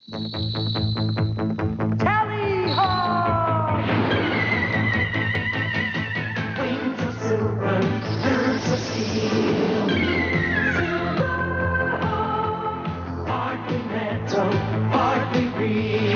Tally ho! Wings of silver, birds of steel. Silver, partly metal, partly real.